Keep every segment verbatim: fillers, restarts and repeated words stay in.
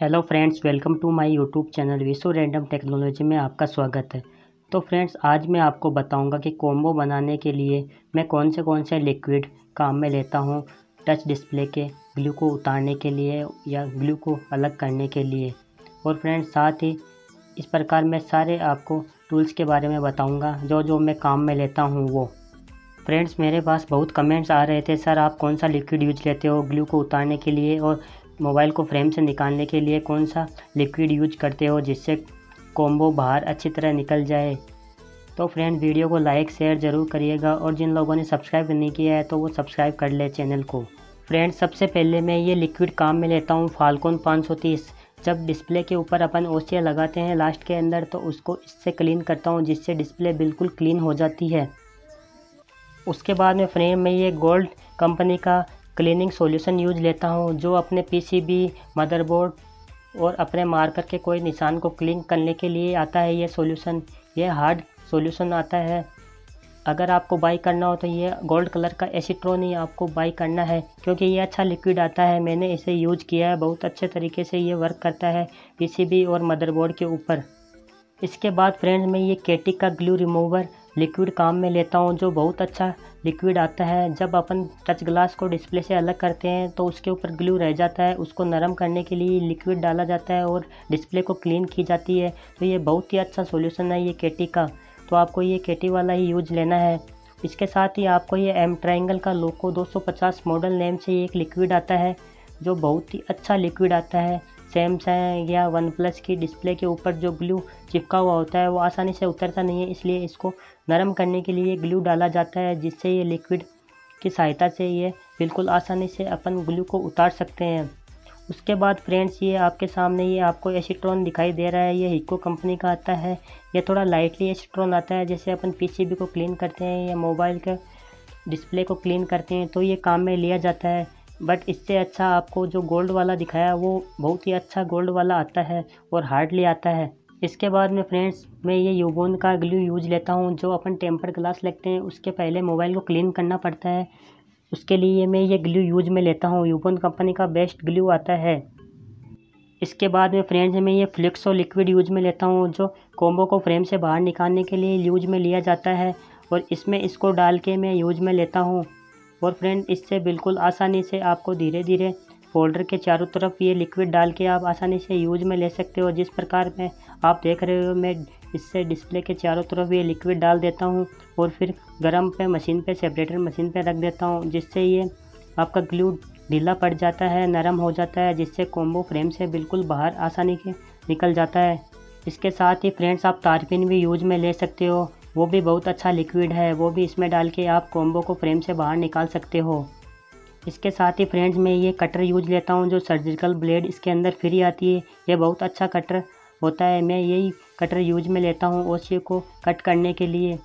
Hello friends, welcome to my YouTube channel Vishu random technology में आपका स्वागत है। तो फ्रेंड्स, आज मैं आपको बताऊंगा कि कॉम्बो बनाने के लिए मैं कौन से कौन से लिक्विड काम में लेता हूं टच डिस्प्ले के ग्लू को उतारने के लिए या ग्लू को अलग करने के लिए। और फ्रेंड्स, साथ ही इस प्रकार मैं सारे आपको टूल्स के बारे में बताऊँगा जो जो मैं काम में लेता हूँ वो। फ्रेंड्स, मेरे पास बहुत कमेंट्स आ रहे थे, सर आप कौन सा लिक्विड यूज लेते हो ग्लू को उतारने के लिए और मोबाइल को फ्रेम से निकालने के लिए कौन सा लिक्विड यूज करते हो जिससे कॉम्बो बाहर अच्छी तरह निकल जाए। तो फ्रेंड, वीडियो को लाइक शेयर ज़रूर करिएगा और जिन लोगों ने सब्सक्राइब नहीं किया है तो वो सब्सक्राइब कर ले चैनल को। फ्रेंड्स, सबसे पहले मैं ये लिक्विड काम में लेता हूँ फाल्कन पाँच सौ तीस। जब डिस्प्ले के ऊपर अपन ओसिया लगाते हैं लास्ट के अंदर तो उसको इससे क्लीन करता हूँ जिससे डिस्प्ले बिल्कुल क्लीन हो जाती है। उसके बाद में फ्रेम में ये गोल्ड कंपनी का क्लीनिंग सॉल्यूशन यूज लेता हूँ जो अपने पीसीबी, मदरबोर्ड और अपने मार्कर के कोई निशान को क्लीन करने के लिए आता है। ये सॉल्यूशन ये हार्ड सॉल्यूशन आता है। अगर आपको बाई करना हो तो ये गोल्ड कलर का एसीट्रोन ही आपको बाई करना है क्योंकि ये अच्छा लिक्विड आता है। मैंने इसे यूज किया है, बहुत अच्छे तरीके से ये वर्क करता है पीसीबी और मदरबोर्ड के ऊपर। इसके बाद फ्रेंड्स, मैं ये केटिक का ग्लू रिमूवर लिक्विड काम में लेता हूँ जो बहुत अच्छा लिक्विड आता है। जब अपन टच ग्लास को डिस्प्ले से अलग करते हैं तो उसके ऊपर ग्लू रह जाता है, उसको नरम करने के लिए लिक्विड डाला जाता है और डिस्प्ले को क्लीन की जाती है। तो ये बहुत ही अच्छा सॉल्यूशन है ये केटी का, तो आपको ये केटी वाला ही यूज लेना है। इसके साथ ही आपको ये एम ट्रायंगल का लोको दो सौ पचास मॉडल नेम से ये एक लिक्विड आता है जो बहुत ही अच्छा लिक्विड आता है। सैमसंग या वन प्लस की डिस्प्ले के ऊपर जो ग्लू चिपका हुआ होता है वो आसानी से उतरता नहीं है, इसलिए इसको नरम करने के लिए ग्लू डाला जाता है जिससे ये लिक्विड की सहायता से ये बिल्कुल आसानी से अपन ग्लू को उतार सकते हैं। उसके बाद फ्रेंड्स, ये आपके सामने ये आपको एसीट्रोन दिखाई दे रहा है, ये हिको कंपनी का आता है। ये थोड़ा लाइटली एसीट्रोन आता है, जैसे अपन पीसीबी को क्लीन करते हैं या मोबाइल के डिस्प्ले को क्लीन करते हैं तो ये काम में लिया जाता है। बट इससे अच्छा आपको जो गोल्ड वाला दिखाया वो बहुत ही अच्छा गोल्ड वाला आता है और हार्डली आता है। इसके बाद में फ्रेंड्स, मैं ये यूबोन का ग्लू यूज लेता हूँ। जो अपन टेम्पर ग्लास लगते हैं उसके पहले मोबाइल को क्लीन करना पड़ता है, उसके लिए मैं ये ग्लू यूज में लेता हूँ। यूबोन कंपनी का बेस्ट ग्लू आता है। इसके बाद में फ्रेंड्स, मैं ये फ्लेक्सो लिक्विड यूज में लेता हूँ जो कॉम्बो को फ्रेम से बाहर निकालने के लिए यूज में लिया जाता है और इसमें इसको डाल के मैं यूज में लेता हूँ। और फ्रेंड, इससे बिल्कुल आसानी से आपको धीरे धीरे फोल्डर के चारों तरफ ये लिक्विड डाल के आप आसानी से यूज में ले सकते हो। जिस प्रकार में आप देख रहे हो, मैं इससे डिस्प्ले के चारों तरफ ये लिक्विड डाल देता हूँ और फिर गरम पे मशीन पे सेपरेटर मशीन पे रख देता हूँ जिससे ये आपका ग्लू ढीला पड़ जाता है, नरम हो जाता है, जिससे कॉम्बो फ्रेम से बिल्कुल बाहर आसानी से निकल जाता है। इसके साथ ही फ्रेंड्स, आप तारपिन भी यूज में ले सकते हो, वो भी बहुत अच्छा लिक्विड है, वो भी इसमें डाल के आप कॉम्बो को फ्रेम से बाहर निकाल सकते हो। इसके साथ ही फ्रेंड्स, मैं ये कटर यूज लेता हूँ जो सर्जिकल ब्लेड इसके अंदर फ्री आती है। ये बहुत अच्छा कटर होता है, मैं यही कटर यूज में लेता हूँ ओसियो को कट करने के लिए।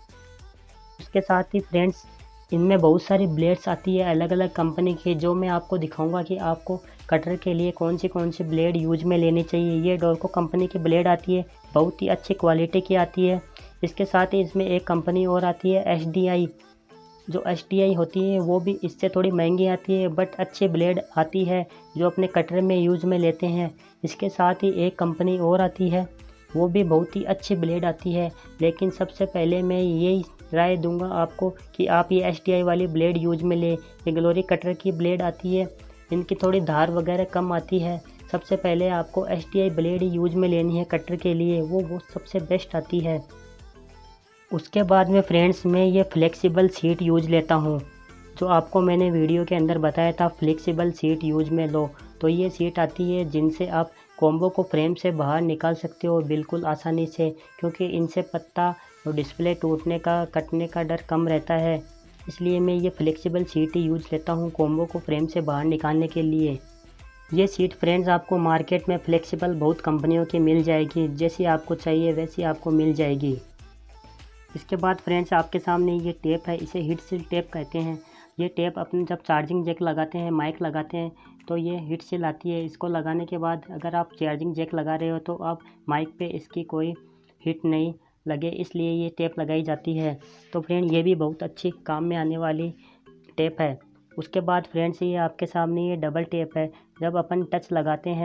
इसके साथ ही फ्रेंड्स, इनमें बहुत सारी ब्लेड्स आती है अलग अलग कंपनी की, जो मैं आपको दिखाऊंगा कि आपको कटर के लिए कौन सी कौन सी ब्लेड यूज में लेनी चाहिए। ये डोरको कंपनी की ब्लेड आती है, बहुत ही अच्छी क्वालिटी की आती है। इसके साथ ही इसमें एक कंपनी और आती है एच डी आई, जो एच डी आई होती है वो भी इससे थोड़ी महंगी आती है बट अच्छी ब्लेड आती है जो अपने कटर में यूज में लेते हैं। इसके साथ ही एक कंपनी और आती है, वो भी बहुत ही अच्छी ब्लेड आती है। लेकिन सबसे पहले मैं यही राय दूंगा आपको कि आप ये एच डी आई वाली ब्लेड यूज में ले। ये ग्लोरी कटर की ब्लेड आती है, इनकी थोड़ी धार वगैरह कम आती है। सबसे पहले आपको H D I blade use में लेनी है कटर के लिए, वो वो सबसे बेस्ट आती है। उसके बाद में फ्रेंड्स, मैं ये फ्लेक्सिबल सीट यूज लेता हूँ, जो आपको मैंने वीडियो के अंदर बताया था फ्लेक्सिबल सीट यूज में लो। तो ये सीट आती है जिनसे आप कॉम्बो को फ्रेम से बाहर निकाल सकते हो बिल्कुल आसानी से, क्योंकि इनसे पत्ता और डिस्प्ले टूटने का कटने का डर कम रहता है। इसलिए मैं ये फ्लेक्सिबल सीट ही यूज लेता हूँ कॉम्बो को फ्रेम से बाहर निकालने के लिए। ये सीट फ्रेंड्स आपको मार्केट में फ्लेक्सिबल बहुत कंपनियों की मिल जाएगी, जैसी आपको चाहिए वैसी आपको मिल जाएगी। इसके बाद फ्रेंड्स, आपके सामने ये टेप है, इसे हीट सील टेप कहते हैं। ये टेप अपने जब चार्जिंग जैक लगाते हैं, माइक लगाते हैं तो ये हीट सील आती है। इसको लगाने के बाद अगर आप चार्जिंग जैक लगा रहे हो तो आप माइक पे इसकी कोई हीट नहीं लगे, इसलिए ये टेप लगाई जाती है। तो फ्रेंड, ये भी बहुत अच्छी काम में आने वाली टेप है। उसके बाद फ्रेंड्स, ये आपके सामने ये डबल टेप है। जब अपन टच लगाते हैं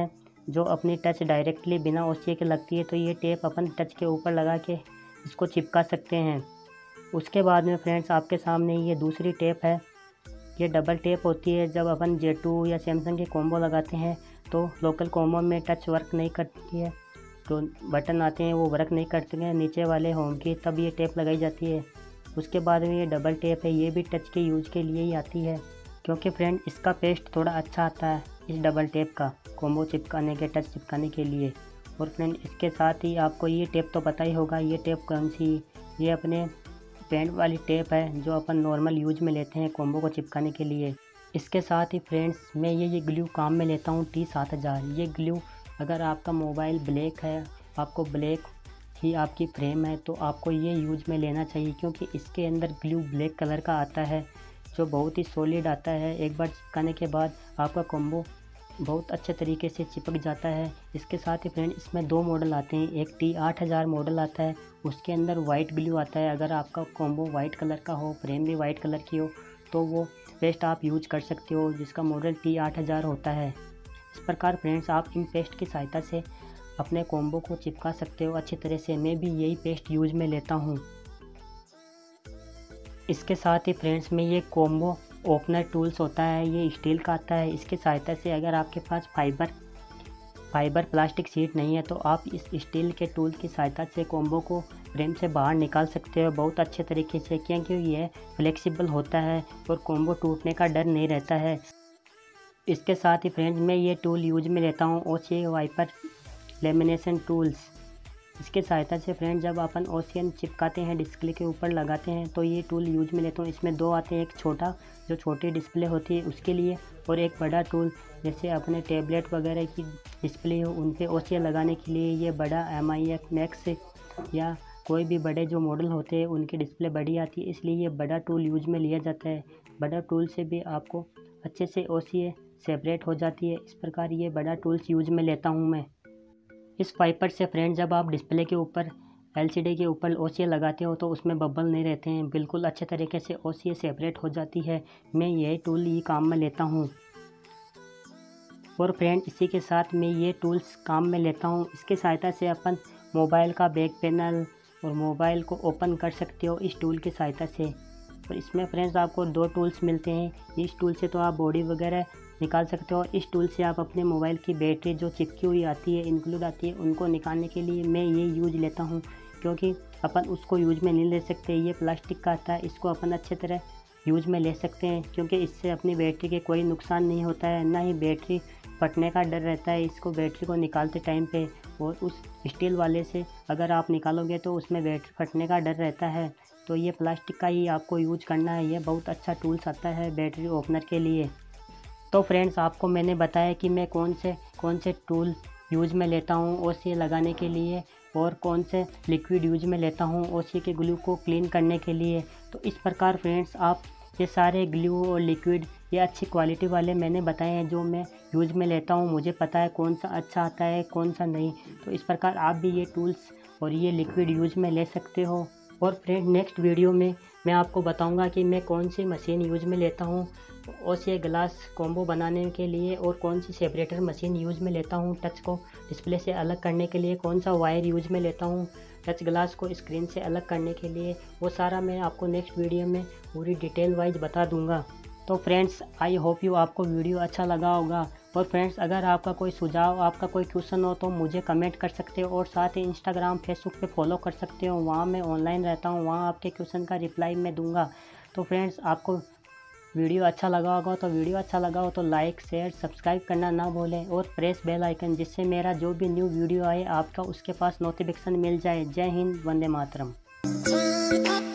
जो अपनी टच डायरेक्टली बिना ओसिए के लगती है, तो ये टेप अपन टच के ऊपर लगा के इसको चिपका सकते हैं। उसके बाद में फ्रेंड्स आपके सामने ये दूसरी टेप है। ये डबल टेप होती है। जब अपन जे टू या सैमसंग के कॉम्बो लगाते हैं तो लोकल कॉम्बो में टच वर्क नहीं करती है, तो बटन आते हैं वो वर्क नहीं करते हैं नीचे वाले होम की, तब ये टेप लगाई जाती है। उसके बाद में ये डबल टेप है, ये भी टच के यूज के लिए ही आती है, क्योंकि फ्रेंड इसका पेस्ट थोड़ा अच्छा आता है इस डबल टेप का कॉम्बो चिपकाने के, टच चिपकाने के लिए। और फ्रेंड इसके साथ ही आपको ये टेप तो पता ही होगा, ये टेप कौन सी, ये अपने पेंट वाली टेप है जो अपन नॉर्मल यूज में लेते हैं कॉम्बो को चिपकाने के लिए। इसके साथ ही फ्रेंड्स मैं ये ये ग्लू काम में लेता हूँ टी सात हज़ार। ये ग्लू अगर आपका मोबाइल ब्लैक है, आपको ब्लैक ही आपकी फ्रेम है, तो आपको ये यूज में लेना चाहिए, क्योंकि इसके अंदर ग्लू ब्लैक कलर का आता है जो बहुत ही सॉलिड आता है। एक बार चिपकाने के बाद आपका कॉम्बो बहुत अच्छे तरीके से चिपक जाता है। इसके साथ ही फ्रेंड इसमें दो मॉडल आते हैं, एक टी आठ हज़ार मॉडल आता है, उसके अंदर वाइट ग्लू आता है। अगर आपका कॉम्बो वाइट कलर का हो, फ्रेम भी वाइट कलर की हो, तो वो पेस्ट आप यूज कर सकते हो, जिसका मॉडल टी आठ हज़ार होता है। इस प्रकार फ्रेंड्स आप इन पेस्ट की सहायता से अपने कॉम्बो को चिपका सकते हो अच्छी तरह से। मैं भी यही पेस्ट यूज में लेता हूँ। इसके साथ ही फ्रेंड्स में ये कॉम्बो ओपनर टूल्स होता है, ये स्टील का आता है। इसकी सहायता से अगर आपके पास फाइबर फाइबर प्लास्टिक शीट नहीं है, तो आप इस स्टील के टूल की सहायता से कॉम्बो को फ्रेम से बाहर निकाल सकते हो बहुत अच्छे तरीके से, क्योंकि ये फ्लेक्सिबल होता है और कॉम्बो टूटने का डर नहीं रहता है। इसके साथ ही फ्रेंड्स मैं ये टूल यूज में लेता हूँ, ओसिए वाइपर लेमिनेशन टूल्स। इसके सहायता से फ्रेंड जब अपन ओसियन चिपकाते हैं, डिस्प्ले के ऊपर लगाते हैं, तो ये टूल यूज में लेता हूँ। इसमें दो आते हैं, एक छोटा जो छोटी डिस्प्ले होती है उसके लिए, और एक बड़ा टूल जैसे अपने टैबलेट वगैरह की डिस्प्ले हो उन पे ओसियन लगाने के लिए। ये बड़ा एम आई एक्स मैक्स या कोई भी बड़े जो मॉडल होते हैं उनकी डिस्प्ले बड़ी आती है, इसलिए ये बड़ा टूल यूज में लिया जाता है। बड़ा टूल से भी आपको अच्छे से ओसियन सेपरेट हो जाती है। इस प्रकार ये बड़ा टूल्स यूज में लेता हूँ मैं। इस वाइपर से फ्रेंड जब आप डिस्प्ले के ऊपर एलसीडी के ऊपर ओसिए लगाते हो तो उसमें बबल नहीं रहते हैं, बिल्कुल अच्छे तरीके से ओसिए सेपरेट हो जाती है। मैं यही टूल ही काम में लेता हूँ। और फ्रेंड इसी के साथ मैं ये टूल्स काम में लेता हूँ। इसके सहायता से अपन मोबाइल का बैक पैनल और मोबाइल को ओपन कर सकते हो इस टूल की सहायता से। और इसमें फ्रेंड्स आपको दो टूल्स मिलते हैं। इस टूल से तो आप बॉडी वगैरह निकाल सकते हो, इस टूल से आप अपने मोबाइल की बैटरी जो चिपकी हुई आती है, इंक्लूड आती है, उनको निकालने के लिए मैं ये यूज लेता हूँ, क्योंकि अपन उसको यूज में नहीं ले सकते। ये प्लास्टिक का आता है, इसको अपन अच्छे तरह यूज में ले सकते हैं, क्योंकि इससे अपनी बैटरी के कोई नुकसान नहीं होता है, ना ही बैटरी फटने का डर रहता है इसको बैटरी को निकालते टाइम पे। और उस स्टील वाले से अगर आप निकालोगे तो उसमें बैटरी फटने का डर रहता है, तो ये प्लास्टिक का ही आपको यूज करना है। ये बहुत अच्छा टूल्स आता है बैटरी ओपनर के लिए। तो फ्रेंड्स आपको मैंने बताया कि मैं कौन से कौन से टूल यूज में लेता हूँ ओसिए लगाने के लिए, और कौन से लिक्विड यूज में लेता हूँ ओसिए के ग्लू को क्लीन करने के लिए। तो इस प्रकार फ्रेंड्स आप ये सारे ग्लू और लिक्विड ये अच्छी क्वालिटी वाले मैंने बताए हैं जो मैं यूज में लेता हूँ। मुझे पता है कौन सा अच्छा आता है कौन सा नहीं। तो इस प्रकार आप भी ये टूल्स और ये लिक्विड यूज में ले सकते हो। और फ्रेंड नेक्स्ट वीडियो में मैं आपको बताऊंगा कि मैं कौन सी मशीन यूज में लेता हूँ ओसिए ग्लास कॉम्बो बनाने के लिए, और कौन सी सेपरेटर मशीन यूज में लेता हूँ टच को डिस्प्ले से अलग करने के लिए, कौन सा वायर यूज में लेता हूँ टच ग्लास को स्क्रीन से अलग करने के लिए। वो सारा मैं आपको नेक्स्ट वीडियो में पूरी डिटेल वाइज बता दूंगा। तो फ्रेंड्स आई होप यू आपको वीडियो अच्छा लगा होगा। और फ्रेंड्स अगर आपका कोई सुझाव, आपका कोई क्वेश्चन हो तो मुझे कमेंट कर सकते हो, और साथ ही इंस्टाग्राम फेसबुक पे फॉलो कर सकते हो, वहाँ मैं ऑनलाइन रहता हूँ, वहाँ आपके क्वेश्चन का रिप्लाई मैं दूंगा। तो फ्रेंड्स आपको वीडियो अच्छा लगा होगा तो वीडियो अच्छा लगा हो तो लाइक शेयर सब्सक्राइब करना ना भूलें, और प्रेस बेल आइकन, जिससे मेरा जो भी न्यू वीडियो आए आपका उसके पास नोटिफिकेशन मिल जाए। जय हिंद, वंदे मातरम।